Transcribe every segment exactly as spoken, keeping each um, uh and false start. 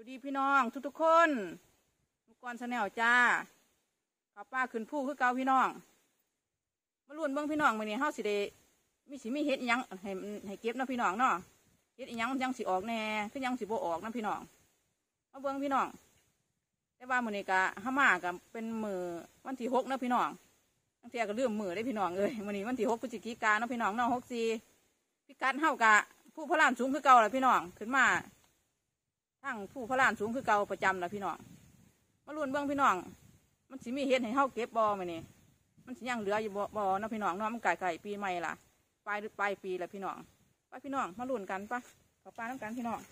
วัสดีพี่น้องทุกทุกคนลูกกรชาแนลจ้าข้าวป้าขึ้นผู้คือเก่าพี่น้องมาลุ้นเบิ้งพี่น้องมื้อนี้เฮาสิได้มีสิมีเฮ็ดอีหยังให้ให้เก็บเนาะพี่น้องเนาะเฮ็ดอีหยังยังสิออกแน่คือยังสิบ่ออกนะพี่น้องมาเบิ้งพี่น้องแต่ว่ามื้อนี้ก็ห้ามาก็เป็นมื้อวันที่หกเนาะพี่น้องตั้งแต่ก็เริ่มมื้อได้พี่น้องเอ้ยมื้อนี้วันที่หกพฤศจิกายนเนาะพี่น้องเนาะหกสี่พิกัดเฮากะผู้พระลานสูงคือเก่าแหละพี่น้องขึ้นมาทั้งผู้พระลานสูงคือเก่าประจำแหละพี่น้องมาลุ้นเบื้องพี่น้องมันสิมีเฮ็ดให้เฮาเก็บบ่มื้อนี้มันสิยังเหลืออยู่บ่บ่เนาะพี่น้องเนาะมันไก่ไก่ปีใหม่ล่ะปลายหรือปลายปีแหละพี่น้องไปพี่น้องมาลุ้นกันปะขอปลาน้ำกันพี่น้อง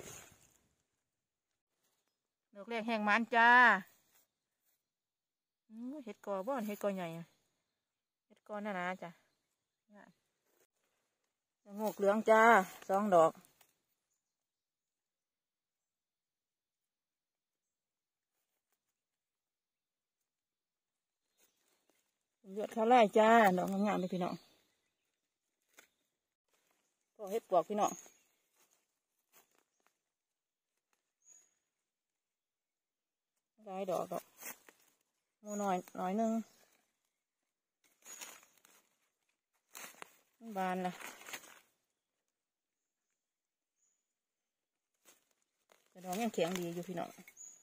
ดอกแรกแห้งมันจ้าเห็ดกอบ่เห็ดกอใหญ่เห็ดกอน่านะจ้ะงอกเหลืองจ้าสองดอกเลือดข้าวไร่จ้าดอกงามๆเลยพี่น้องพอเห็ดปวกพี่น้องหลายดอกดอกมูหน่อยหน่อยนึงบานละแต่ดอกยังแข็งดีอยู่พี่น้อง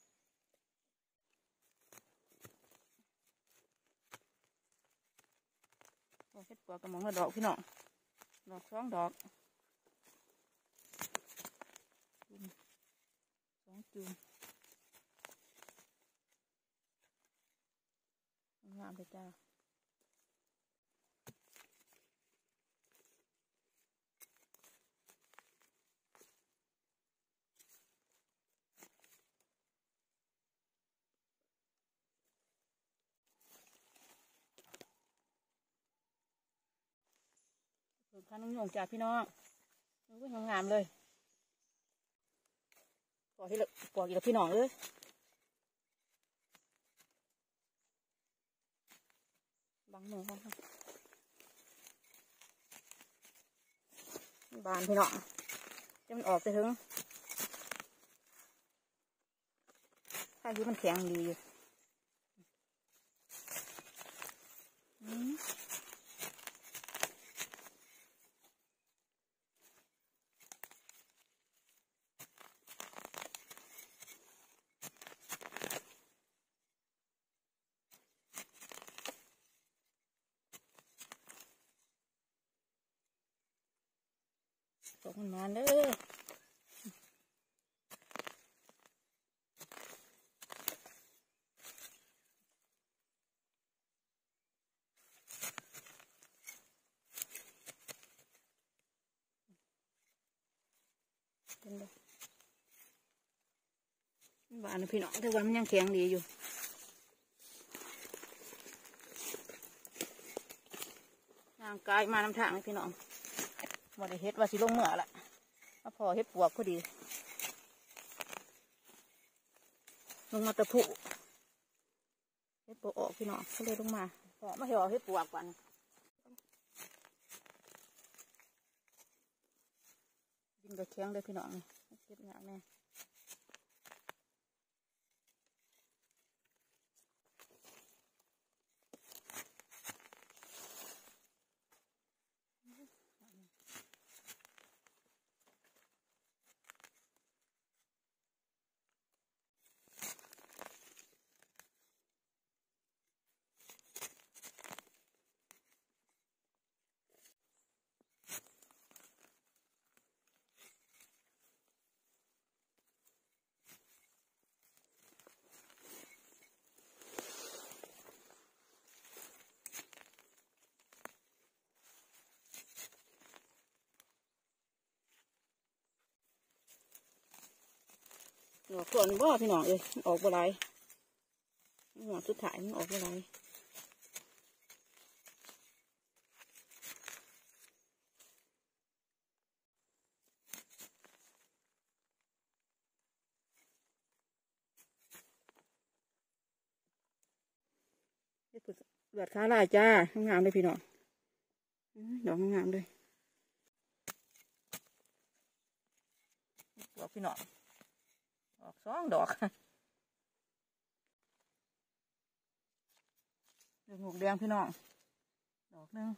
พอเห็ดปวกกระมองละดอกพี่น้องดอกสองดอกสองจูงงามเลยจ้าเพิ่มพันธุ์นุ่งจ้าพี่น้องอุ้ยงามเลยปล่อยให้เลยปล่อยอีกแล้วพี่น้องเอ้ยบังมือเขาบานพี่น้องจะมันออกไปถึงข้างที่มันแข็งดีอยู่ตกมันมาเลยบานพี่น้องแต่ว่ามันยังแข็งดีอยู่ทางกายมาน้ำทางพี่น้องมาได้เฮ็ดว่าสิลงเมื่อละมาพอเฮ็ดปวกพอดีลงมาตะพุเฮ็ดปวกออกพี่น้องก็เลยลงมาพอมาเห็ดเฮ็ดปวกก่อนดินก็แข็งเลยพี่น้องเก็บงานแน่หนอกก่อนบ่พี่น้องเอ้ยออกบ่ไรหัวสุดท้ายมันออกบ่ไรเลือดขาลายจ้างามเลยพี่น้องดอกงามเลยปวกพี่น้องออกสองดอกดอกหมวกแดงพี่น้องดอกหนึ่ง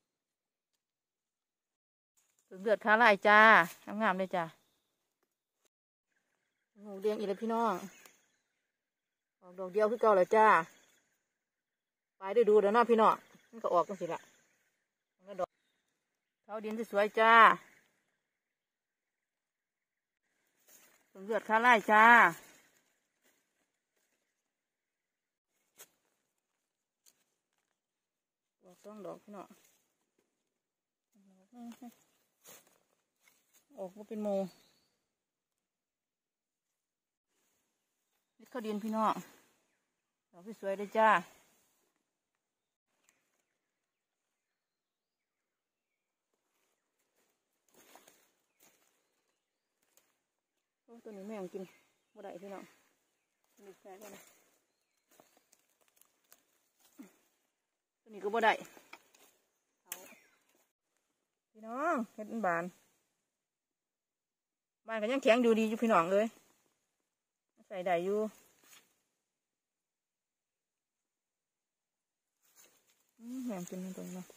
เลือดขาลายจ้างามๆเลยจ้าหมวกแดงอีกแล้วพี่น้องออกดอกเดียวคือเก่าแล้วจ้าไปได้ดูเดี๋ยวน้าพี่น้องมันก็ออกกันสิละดอกเขาดินสวยๆจ้าเลือดขาลายจ้าดอกต้องดอกพี่น้องออกมาเป็นโมนี่เขาดินพี่น้องดอกสวยๆเลยจ้าตัวนี้แม่งกินบ่ได้พี่น้องนี่แค่กันนะตัวนี้ก็บ่ได้พี่น้องเห็ดบานบานก็ยังแข็งอยู่ดีอยู่พี่น้องเลยใส่ได้อยู่แม่งกินตัวนี้เนาะ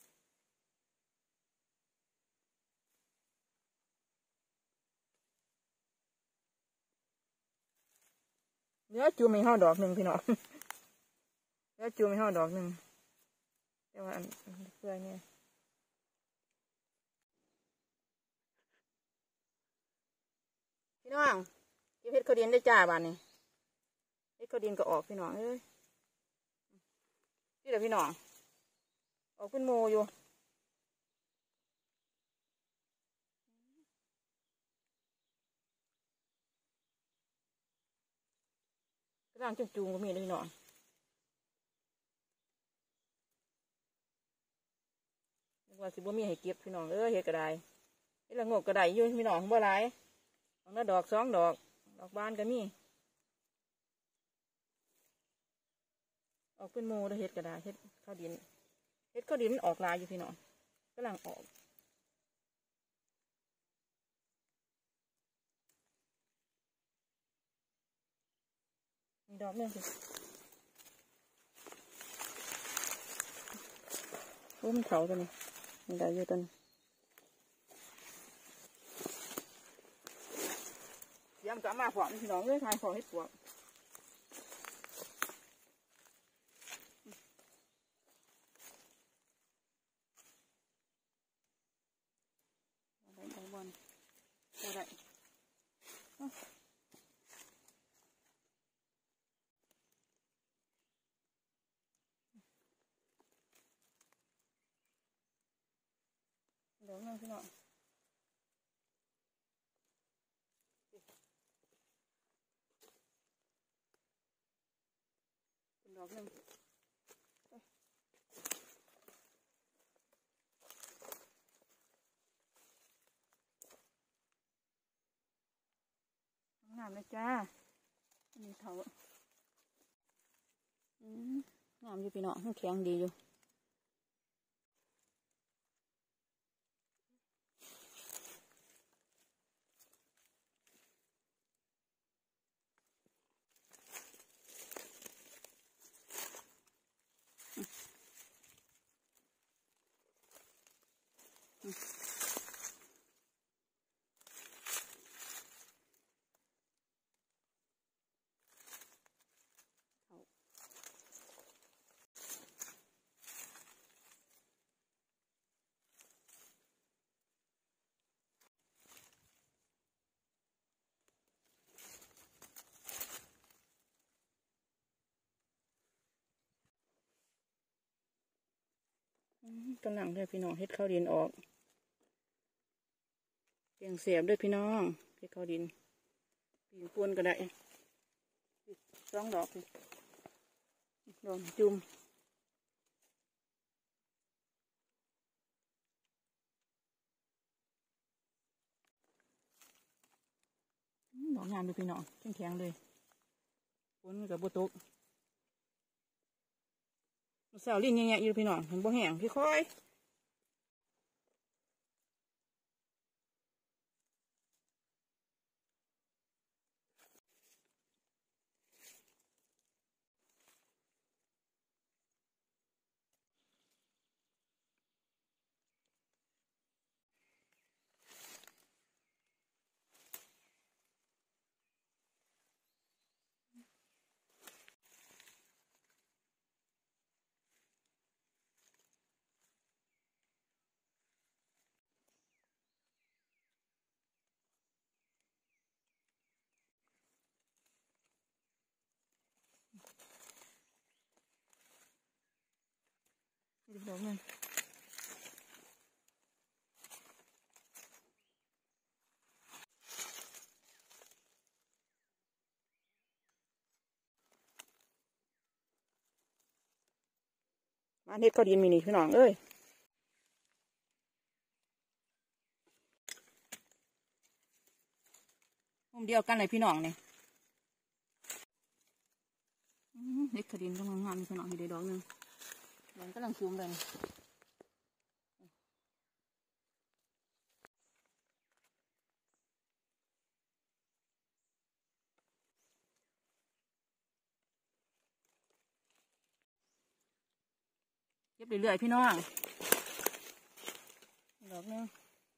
เนื้อจูไม่ห่อดอกหนึ่งพี่น้องเนื้อจูไม่ห่อดอกหนึ่งแต่ว่าอันเพื่อเนี่ยพี่น้องเก็บเห็ดข้าวดินได้จ้าบ้านนี้เห็ดข้าวดินก็ออกพี่น้องเอ้ยนี่แหละพี่น้องออกเป็นโมอยู่กระด้างจุ่งๆก็มีเลยพี่น้องว่าสิบ่มีให้เก็บพี่น้องเอ้ยเห็ดกระไดเห็ดละงกกระไดอยู่พี่น้องบ่หลายดอกละดอกสองดอกดอกบานก็มีออกเป็นโมแล้วเห็ดกระไดเห็ดข้าวดินเห็ดข้าวดินออกลายอยู่พี่น้องกำลังออกมีดอกนึงสิโอ้มันเถาตัวนี้มันได้เยอะตัวนี้ยำกะมาฝอกพี่น้องเลยทายฝอกให้ปวกอะไรบอลบอลอะไรเดี๋ยวนั่งพี่น้องเป็นดอกหนึ่งงามเลยจ้ามีเถาอืมงามอยู่พี่น้องแข็งดีอยู่กำลังด้วยพี่น้องเฮ็ดข้าวดินออกเสียงเสียบด้วยพี่น้องเฮ็ดข้าวดินปีนปวนก็ได้สองดอกดอกจุ่มดอกงามด้วยพี่น้องแข็งๆเลยปวนกับบัวตกแซวลิ้นแง่ๆอยู่พี่น้องเห็นบ่แห้งค่อยอีกดอกหนึ่งมาเฮ็ดข้าวดินมีนี่พี่น้องเอ้ยมุมเดียวกันเลยพี่น้องเนี่ยเฮ็ดข้าวดินต้องงามๆพี่น้องเฮ็ดได้ดอกหนึ่งมันกำลังซูมเลยเก็บเรื่อยๆพี่น้องดอกหนึ่ง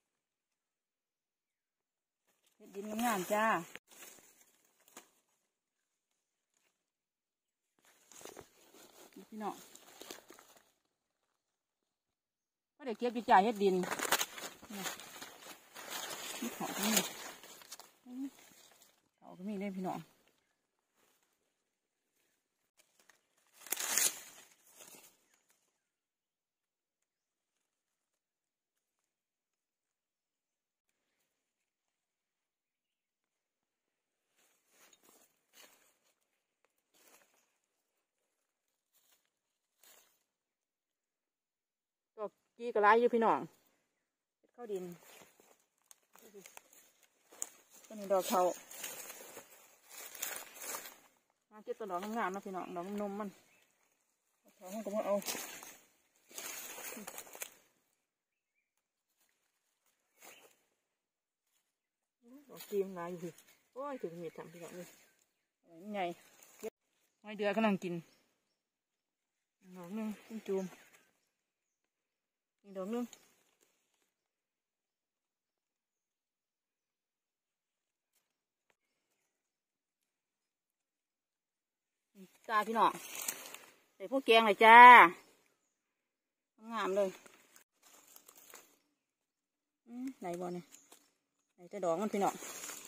เฮ็ดดินงามๆจ้าพี่น้องก็ได้เก็บอยู่จ่าเฮ็ดดินนี่เขาก็มีเขาก็มีได้พี่น้องก็กี้ก็ร้ายอยู่พี่น้องเข้าดินต้นนี้ดอกเขามาเก็บต้นดอกงามๆนะพี่น้องดอกนมมันเขาห้องก็มาเอาดอกกีมลายอยู่พี่โอ้ยถึงเห็ดทำพี่น้องเลยนี่ไงหอยเดือกำลังกินดอกนึงต้นจูมอีกดอกนึงจ้าพี่น้องใส่พวกแกงเลยจ้างามเลยไหนบ่เนี่ยไหนจะดอกมันพี่น้อง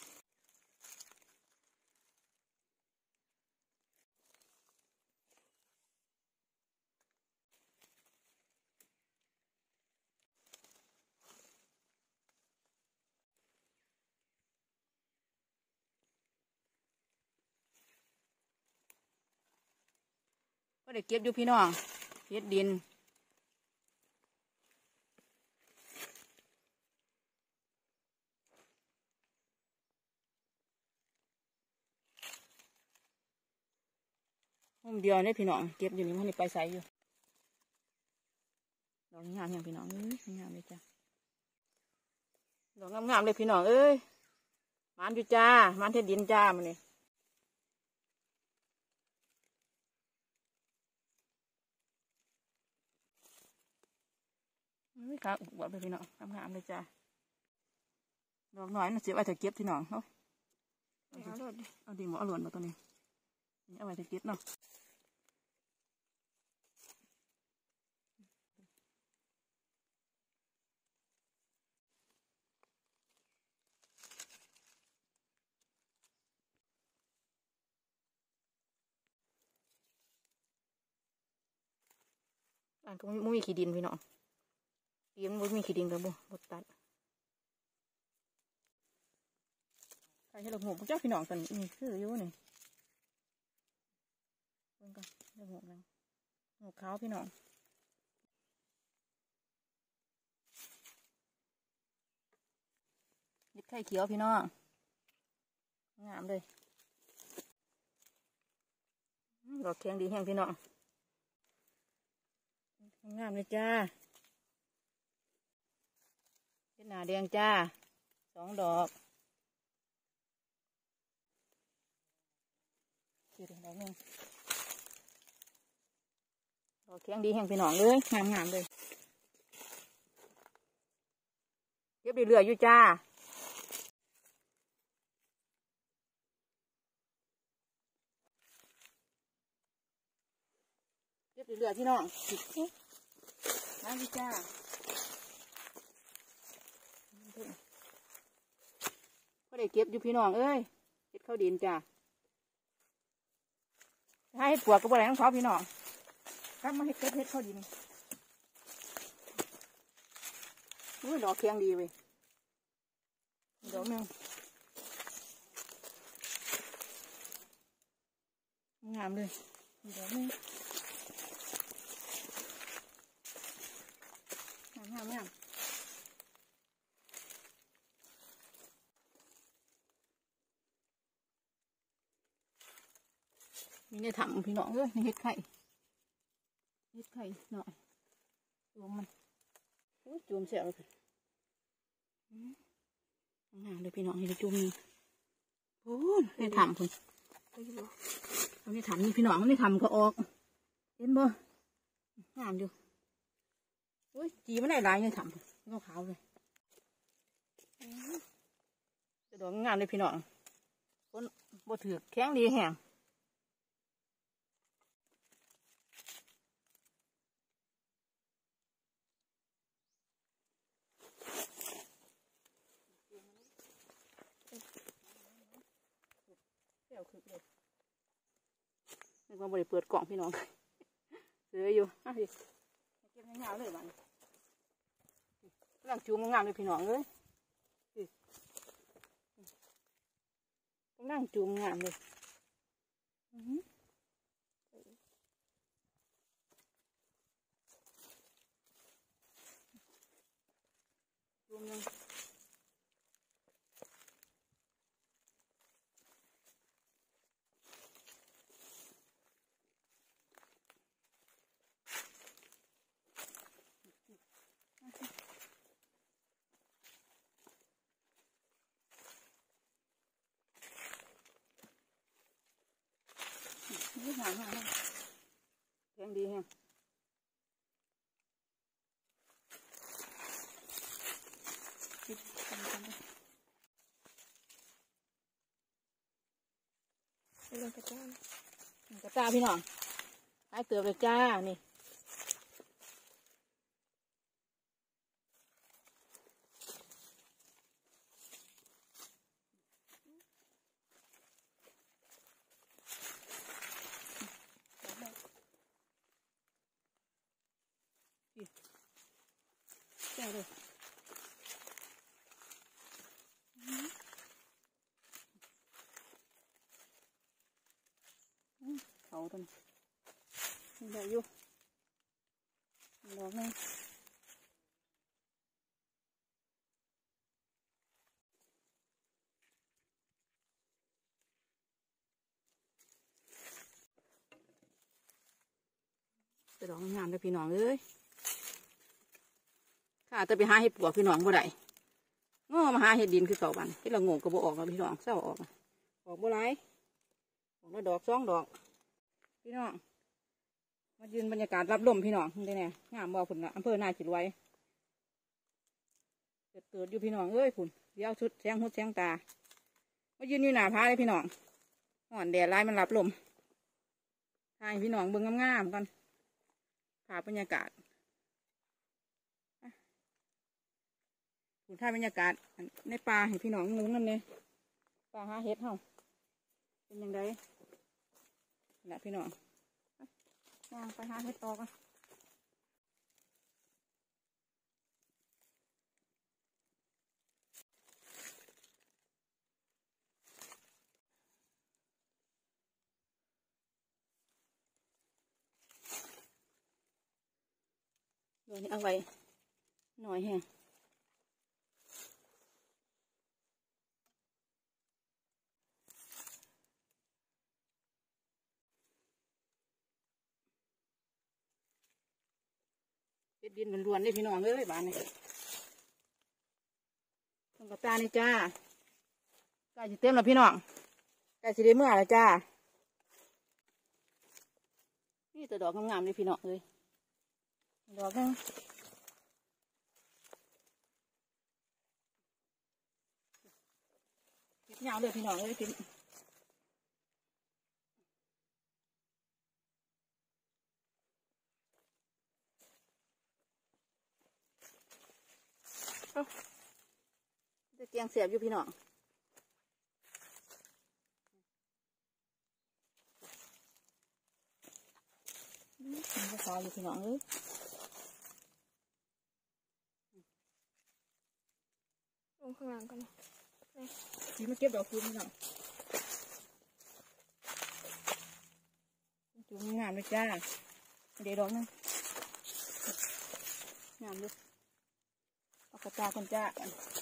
ก็ได้เก็บอยู่พี่น้องเฮ็ดดินมุมเดียวเนี่ยพี่น้องเก็บอยู่นี่มันนี่ไปใส่อยู่ดอกงามอย่างพี่น้องเอ้ยงามเลยจ้ะดอกงามๆเลยพี่น้องเอ้ยมันอยู่จ้ามันเฮ็ดดินจ้ามันนี่ไม่ค่ะอุบเลยพี่น้องงามๆเลยจ้าดอกน้อยน่ะเสียไว้ถ้าเก็บพี่น้องเนาะเอาดินหมอเอาหลวนมาตัวนี้เอาไว้ถ้าเก็บเนาะอันก็ไม่มีขี้ดินพี่น้องเตรียมไม่มีขี้ดินกับบุบดตัดใครให้เราหกเจ้าพี่น้องกันนี่คืออยู่นี่เพิ่งกันเราหกแล้วหกขาวพี่น้องยิบไข่เขียวพี่น้องงามเลยดอกแข็งดีแห้งพี่น้องงามเลยจ้าเห็ดหนาแดงจ้าสองดอกสี่ดอกนึงดอกแข็งดีแห้งพี่น้องเลยงามงามเลยเก็บเรื่อยๆอยู่จ้าเก็บเรื่อยๆพี่น้องน้ำพี่จ้าก็ได้เก็บอยู่พี่น้องเอ้ยเก็บข้าวดินจ้าให้ปวกก็บ่ได้ทั้งเขาพี่น้องครับมาให้เก็บเห็ดข้าวดินอุ้ยดอกเคียงดีเว้ยดอกนึงงามเลยดอกนึงงามงามงามมีในถังพี่น้องเลยในเห็ดไข่เห็ดไข่หน่อยจูมมันโอ้ยจูมเสียเลยงามเลยพี่น้องเห็ดจูมโอ้ยในถังคุณเอาในถังนี่พี่น้องในถังก็ออกเห็นบ่งามอยู่โอ้ยจีมันได้ลายในถังก็ขาวเลยจะดอกงามเลยพี่น้องคนบ่ถือแข็งดีแห้งเดี๋ยวคือเลยนึกว่าบริเปิดกล่องพี่น้องเสืออยู่อ่ะพี่เก็บงามเลยบ้านกำลังจูงงามเลยพี่น้องเลยกำลังจูงงามเลยจูงยังนี่หางหางแข็งดีแฮงเรื่องกระจ้ากระจ้าพี่น้องให้เติบเลยจ้านี่แก่เลยเขาต้นใหญ่อยู่ดอกนึงจะดอกงามเลยพี่น้องเอ้ยข้าจะไปหาเห็ดปวกพี่น้องบ่ได้ง้อมาหาเห็ดดินคือเก่าบันที่เราโง่ก็บ่ออกแล้วพี่น้องเศร้าออกออกบ่ไรออกแล้วดอกสองดอกพี่น้องมายืนบรรยากาศรับลมพี่น้องได้แน่งามบ่อผุนอำเภอนาจิตไว้เกิดเกิดอยู่พี่น้องเอ้ยผุนเดี๋ยวชุดแสงหุดแสงตามายืนอยู่หน้าผาเลยพี่น้องห่อนแดดไล่มันรับลมถ่ายพี่น้องเบิ่งงามๆกันภาพบรรยากาศผุนถ่ายบรรยากาศในป่าให้พี่น้องงงนั่นเลยป่าหาเห็ดเฮาเป็นยังไงนะพี่น้องไปหาเห็ดต่อกันเดี๋ยวนี้เอาไว้หน่อยแฮะเห็ดดินล้วนๆเลยพี่น้องเลยบ้านนี้ต้นกระตานี่จ้าใกล้จะเต็มแล้วพี่น้องใกล้จะได้เมื่อแล้วจ้านี่ตัวดอกงามๆเลยพี่น้องเลยดอกนึงติดยาวเลยพี่น้องเลยติดจะเกียงเสียบอยู่พี่น้องมันก็ขาวอยู่พี่น้องเลยของข้างหลังกันนะสีมาเก็บดอกคูณพี่น้องจูงงามเลยจ้าเดี๋ยวดอกนึงงามเลยเอากระจาคนจ้า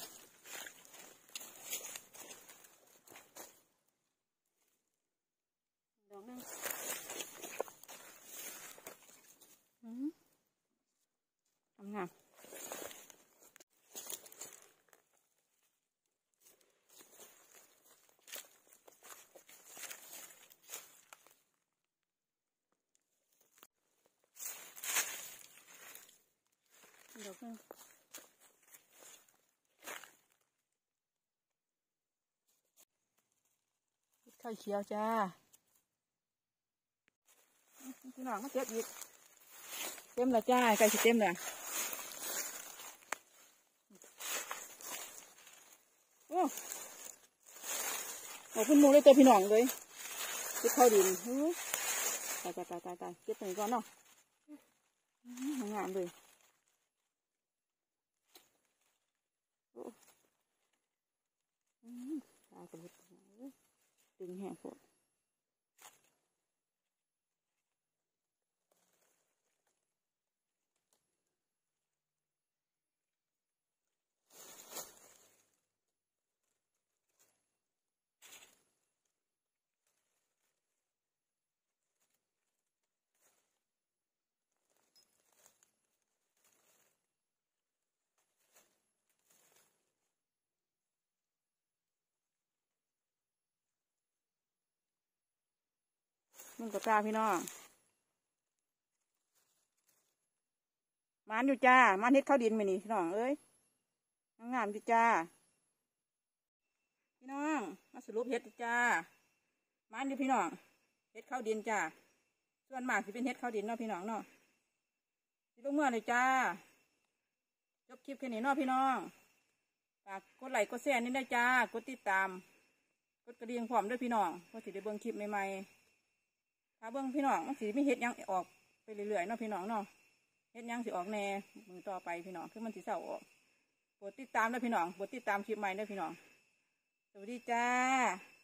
ดอกนึงงามดอกนึงข้าวเขียวจ้าพี่น้องมาเก็บอีกเต็มแล้วจ้าไก่สิเต็มเลยโอ้โหขึ้นมูเลยตัวพี่น้องเลยเก็บข้าวดินตายตายตายตายตายเก็บไปก่อนเนาะงามเลยตายกระเบิดดึงแห้งโผล่มันก็จ้าพี่น้องมันอยู่จ้ามันเฮ็ดข้าวดินมานี่พี่น้องเอ้ยงามอยู่จ้าพี่น้องมาสรุปเฮ็ดจ้ามันอยู่พี่น้องเฮ็ดข้าวดินจ้าส่วนมากสิเป็นเฮ็ดข้าวดินเนาะพี่น้องเนาะสิลงเมื่อเลยจ้าจบคลิปแค่นี้เนาะพี่น้องฝากกดไลค์กดแชร์นี่ได้จ้ากดติดตามกดกระดิ่งพร้อมด้วยพี่น้องเพื่อสิได้เบิ่งคลิปใหม่ๆถ้าเบิ่งพี่น้องมันสิไม่เฮ็ดยังออกไปเรื่อยๆเนาะพี่น้องเนาะเฮ็ดยังสิออกแน่มือต่อไปพี่น้องคือมันสิเศร้าออกโปรดติดตามด้วยพี่น้องโปรดติดตามคลิปใหม่ด้วยพี่น้องสวัสดีจ้า